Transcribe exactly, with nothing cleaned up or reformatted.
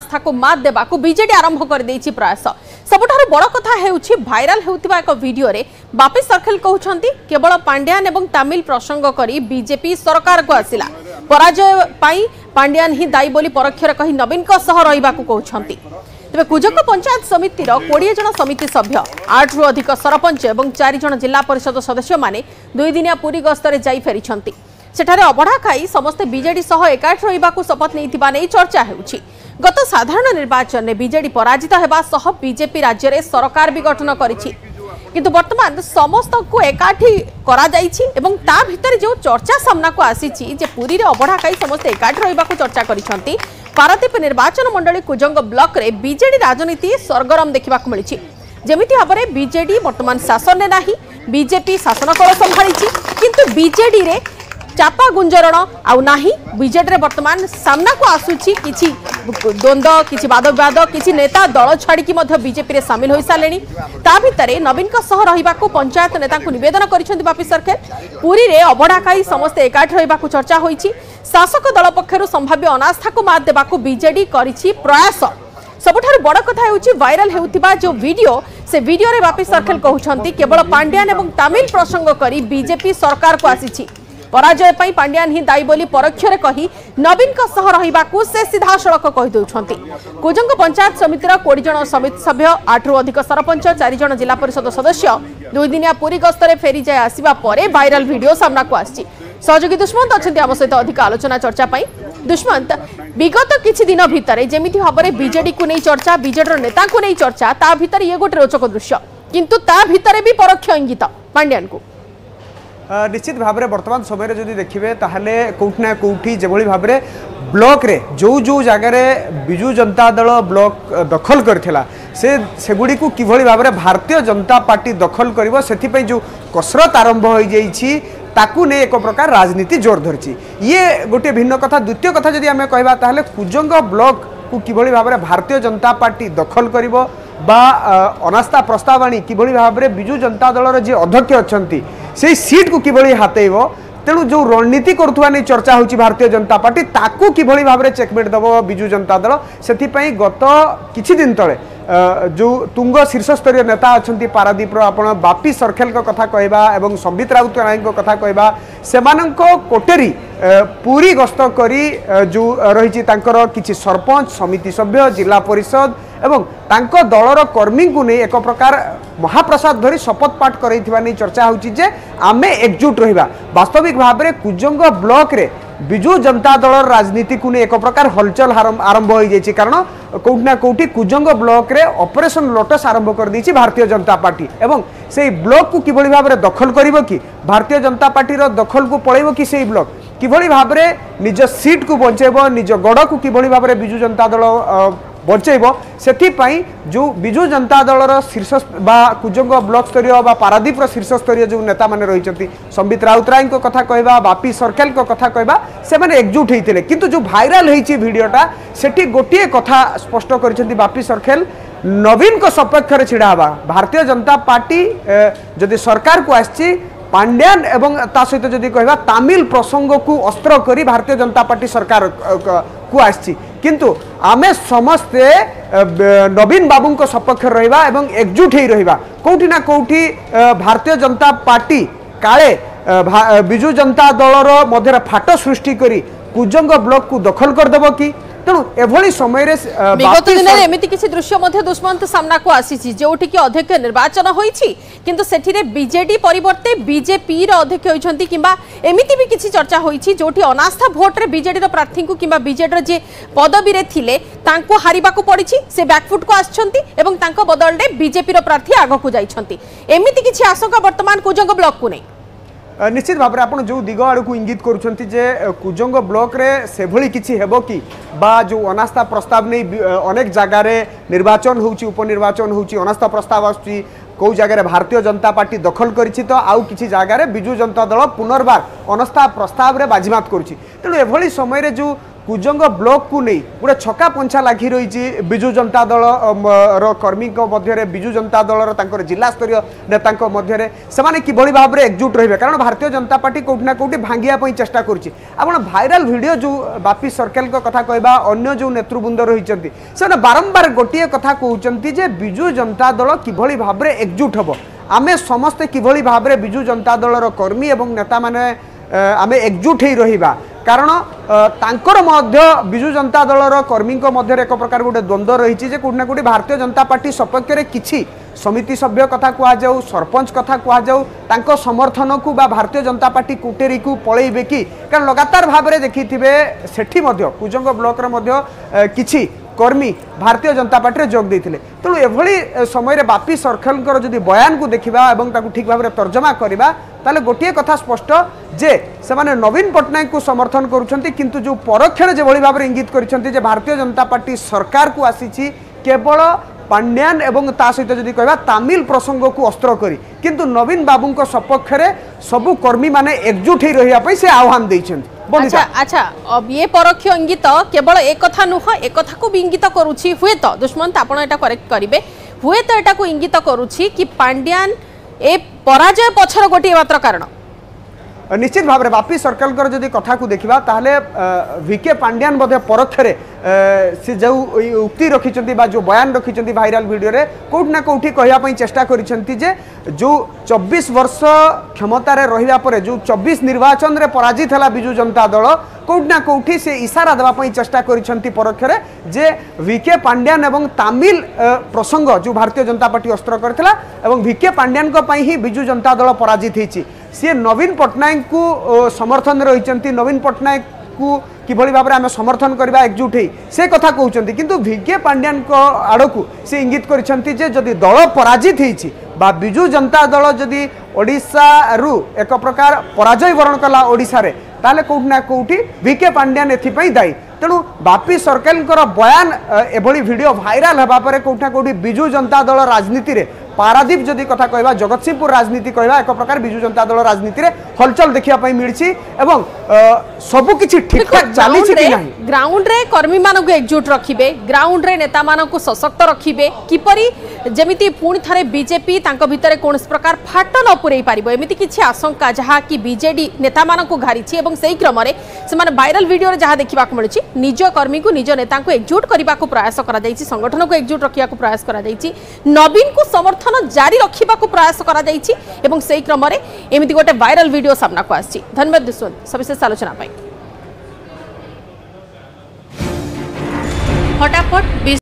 अनास्था को मात देवा बीजेडी आरंभ कर देछि प्रयास। सबुठारु बड़ कथा हेउछि भाइराल हेउतिबा एक वीडियो रे बापी सर्कल कहउछंती केवल पांड्यान एवं तमिल प्रसंग करी बीजेपी सरकार को आसिला पराजय पाई पांड्यान ही दायी बोली परोक्षरे कही नवीन को सह रहिबा को कहउछंती। तेज कुजंग पंचायत समितिर कोड़े जन समिति सभ्य आठ रु अधिक सरपंच और चार जन जिला परिषद सदस्य माने दुई दिनिया पुरी गस्तरे जाई फेरिछंती। सेठारे अबढ़ा खाई समस्ते बीजेडी सह एकाठ रहिबाकू शपथ नैथिबा नै चर्चा हेउछि। गत साधारण निर्वाचन में बीजेडी पराजित हेबा सह बीजेपी राज्य रे सरकार भी गठन करिछि, किंतु वर्तमान समस्त को एकाठी करा जाइछि एवं ता भितर जो चर्चा सामना को आसीछि जे पुरी रे अबढ़ा खाई समस्ते एकाठ रहिबाकू चर्चा करिसंती। पारादीप निर्वाचन मंडली कुजंग ब्लॉक रे बीजेडी राजनीति सरगरम देखिबाकू मिलिछि। जेमिति भाबरे बीजेडी वर्तमान शासन ने नाही, बीजेपी शासन कल संभाळिछि, किंतु बीजेडी रे चापा गुंजरण आउ नाही। बीजेडी रे वर्तमान सामना को आसुछि किछि द्वंद्व, किछि वाद विवाद, किछि नेता दल छाड़ी कि मध्य बीजेपी रे शामिल होई सालेनी। ता भितरे नवीन का सह रहिबाकू पंचायत नेता को निवेदन करिसेंती बापी सरकार। पुरी रे अबढ़ा खाई समस्त एकाठ रहिबाकू चर्चा होईछि। शासक दल पक्षरु संभाव्य अनास्था को मात देबाकू बीजेडी करिछि प्रयास। सबुठारु बड़ कथा हेउछि वायरल हेउतिबा जो वीडियो से वीडियो रे बापी सरकार कहउछंती केवल पांड्यान एवं तमिल प्रसंग करी बीजेपी सरकार को आसीछि पराजय पाई पांड्यान ही दायी बोली परोक्षरे कही नवीन का सह रहिबाकू से सीधा सड़क कहि दउछंती। कुजंग पंचायत समितिर कोड़ी जन समिति सभ्य आठ रु अधिक सरपंच चार जन जिला परिषद सदस्य दुई दिनिया पुरी गस्तरे फेरी जाय आसीबा परे वायरल वीडियो सामना को आछि। सहयोगी दुष्मंत अछंती आम सहित अधिक आलोचना चर्चा पाई। दुष्मंत विगत किछि दिन भितरे जेमिति भाबरे बीजेडी को नै चर्चा, बीजेडी नेता को नै चर्चा, ता भितर ये गोटे रोचक दृश्य, किंतु ता भितरे भी परोक्ष इंगित पांड्यान को निश्चित भाव में वर्तमान समय जदि देखिए ताहले कौटना कौटी जो भाव में ब्लॉक रे जो जो जगार विजु जनता दल ब्लॉक दखल करथिला से सेगुड़ी को किभली भाव में भारतीय जनता पार्टी दखल करिवो सेथिपई जो कसरत आरंभ हो जाइछि ताकू ने एक प्रकार राजनीति जोर धरछि। ये गोटे भिन्न कथा। द्वितीय कथा जदि आमे कहबा ताहले कुजंग ब्लॉक को किभली भाव में भारतीय जनता पार्टी दखल करिवो बा अनास्था प्रस्ताव आनी किभली भाव में विजु जनता दलर जे अध्यक्ष अछंती से सीट को किभली हातेइबो तेणु जो रणनीति करुवा नहीं चर्चा होची भारतीय जनता पार्टी ताकू किभली भाव में चेकमेट दबो विजु जनता दल। सेथिपई गत किछि दिन तले जो तुंग शीर्ष स्तरीय नेता अछंती पारादीप रो आपण बापी सरखेल को कथा कहबा एवं संबित राउत राय को कथा कहबा सेमानंको कोटेरी पूरी गस्त करी जो रही तांकर किछि सरपंच समिति सभ्य जिला परिषद एवं तांको दलर कर्मी को नहीं एक प्रकार महाप्रसाद धरी शपथ पाठ करैथिबा नहीं चर्चा होची जे आमे एकजुट रहिबा। वास्तविक भाव में कुजंग ब्लॉक रे विजु जनता दल राजनीति को नहीं एक प्रकार हलचल आरंभ हो जाइए, कारण कौटना कौटी कुजंग ब्लॉक रे ऑपरेशन लोटस आरंभ कर दी भारतीय जनता पार्टी एवं से ब्लॉक को किभली भाव में दखल करिवो कि भारतीय जनता पार्टी रो दखल को पळेबो कि से ब्लॉक किभली भाव में निज सीट को बंचेबो निज गड़ को किभली भाव में विजु जनता दल बचेब से जो विजु जनता दलर शीर्ष बा कुजंग ब्लॉक स्तरीय बा पारादीप शीर्ष स्तरीय जो नेता माने रही संबित राउत राय को कथा कहबा बापी सरखेल को कथा कहबा से माने एकजुट होते किंतु जो भाइराल होईची वीडियोटा सेठी गोटे कथा स्पष्ट करिसेंती बापी सरखेल नवीन को सपक्ष रे छिड़ा हबा भारतीय जनता पार्टी जदि सरकार को आछि पांड्यान एवं ता सहित जदि कहबा तमिल प्रसंग को अस्त्र करी भारतीय जनता पार्टी सरकार को आछि किंतु आमे समस्ते नवीन बाबू को सपक्ष रहिबा एवं एकजुट ही रहिबा। कोठी ना कोठी भारतीय जनता पार्टी काले विजु जनता दलर मध्य फाट सृष्टि करी कुजंग ब्लॉक को दखल कर देबो कि तेणु एभली समय विगत दिन एमती किसी दृश्य मध्य दुष्मंत सामना को आसी जोटि कि अध्यक्ष निर्वाचन होईछि किंतु सेठिरे बीजेडी परिवर्ते बीजेपी रो अध्यक्ष होइछंती किंबा एमिति भी किसी चर्चा होईछि जोटि अनास्था भोट रे बीजेडी रो प्रार्थी को किंबा बीजेडी रो जे पदवी रे थिले तांको हारिबा को पड़िछि से बैकफुट को आछंती एवं तांको बदल रे बीजेपी रो प्रार्थी आगो को जाइछंती एमिति किसी आशंका वर्तमान कुजंग ब्लॉक को नै। निश्चित भाव में आपड़ जो दिग आड़ को इंगित करुँच कुजंग ब्लॉक रे से भली किछि हेबो कि बा जो अनास्था प्रस्ताव नहीं अनेक जगार निर्वाचन होउची उपनिर्वाचन होउची अनास्था प्रस्ताव आसुची कौ जगह भारतीय जनता पार्टी दखल करिछि तो आउ किछि जगार विजु जनता दल पुनर्बार अनास्था प्रस्ताव रे बाजीमात करुछि तेणु एभली समय रे जो कुजंग ब्लॉक को नहीं गोटे छका पंछा लगी रही विजु जनता दल कर्मी मध्य विजु जनता दल जिला स्तरीय नेता मध्य से किभली भाव में एकजुट रही कारण भारतीय जनता पार्टी कौटना कौटी भांगिया चेष्टा करुच्ची आपण भाइराल वीडियो जो बापी सर्कल कथा कहबा अन्य जो नेतृवृंद रही से बारंबार गोटे कथा कहते जे विजु जनता दल किभली भाव में एकजुट हम आमे समस्ते किभली भाव में विजु जनता दल कर्मी और नेता माने आमे एकजुट ही रहिबा कारण तांकर मध्य विजु जनता दलर कर्मी मध्य एक प्रकार गोटे द्वंद्व रही कौटना कौटी भारतीय जनता पार्टी सपक्ष में किसी समिति सभ्य कथा कहुँ सरपंच कथा कहुँ समर्थन को बा भारतीय जनता पार्टी कुटेरी को पलैबे कि कारण लगातार भाव में देखी सेठी कुजंग ब्लॉक किछि कर्मी भारतीय जनता पार्टी जोग देते तेणु एभली समय बापी सर्कल जदि बयान को देखा और ठीक भाव में तर्जमा करवा ताले गोटे कथा स्पष्ट जे से माने नवीन पट्टनायक को समर्थन करुछंती किंतु जो परोक्षण जे भली भाव इंगित करिसंती जे भारतीय जनता पार्टी सरकार को आसीची केवल पांड्यान एवं ता सहित जदि कहबा तमिल प्रसंग को अस्त्र करी किंतु नवीन बाबू को सपक्ष रे सबु कर्मी माने एकजुट ही रहिया पई से आह्वान दैछंती। अच्छा अच्छा अब ये परोक्ष इंगित केवल एक कथा नुह एक कथा को भी इंगित करुछि हुए तो दुश्मन आपण एटा करेक्ट करिवे हुए तो एटा को इंगित करुछि कि पांड्यान ए पराजय पछर गोटे मात्र कारण निश्चित भाव में बापी सर्कल जदि कथा को देखा ताहले वीके पांड्यान बोधे परोक्षरे से जो उक्ति रखिंट जो बयान रखिंट भाइराल वीडियो रे कौटना कौटी कहवाई चेष्टा करिसेंती जे जो चौबीस वर्ष क्षमतार रहिबा परे जो चौबीस निर्वाचन रे पराजित है विजु जनता दल कौटना कौटी से इशारा देवाई चेष्टा करिसेंती परोक्षरे जे वीके पांड्यान एवं तमिल प्रसंग जो भारतीय जनता पार्टी अस्त्र करथिला एवं वीके पांड्यान को पई ही विजु जनता दल पराजित होईची सी नवीन पट्टनायक को समर्थन रही नवीन पट्टनायक को किभली भाव में आम समर्थन करवा एकजुट ही से कथा कहते किंतु वीके पांड्यान को आड़ को से इंगित करिसेंती जे जदि दल पराजित होईची बा विजु जनता दल जदि ओडिशा रु एक प्रकार पराजय वरण कला ओडिशा रे ताले कौटना कौटी वीके पांड्यान एथिपई दायी तेणु बापी सर्कल बयान एभली वीडियो भाइराल होगा पर कौटना कौटी विजु जनता दल राजनीति रे पारादीप जदि कथा कहबा जगतसिंहपुर राजनीति कहबा एक प्रकार विजु जनता दल राजनीति रे हलचल देखिया पई मिलछि एवं सबु किछि ठीक ठाक चाली छि कि नाही ग्राउंड रे कर्मी मानन को एकजुट रखिबे ग्राउंड रे नेता मानन को सशक्त रखिबे किपरि जेमिति पुणी थारे बीजेपी तांको भितरे कोनस प्रकार फाट न पुरई पारिबो एमिति किछि आशंका जहा कि बीजेडी नेता मानन को घारिछि एवं सेही क्रम रे से माने वायरल वीडियो रे जहा देखिबा को मिलछि निज कर्मी को निज नेता को एकजुट करबा को प्रयास करा जाईछि संगठन को एकजुट रखिया को प्रयास करा जाईछि नवीन को समर्थन जारी रखा प्रयास करा जाईछि एवं सेही क्रम रे एमिति गोटे वायरल वीडियो सामना को आछि। धन्यवाद दुष्यंत सविशेष आलोचना पाई फटाफट।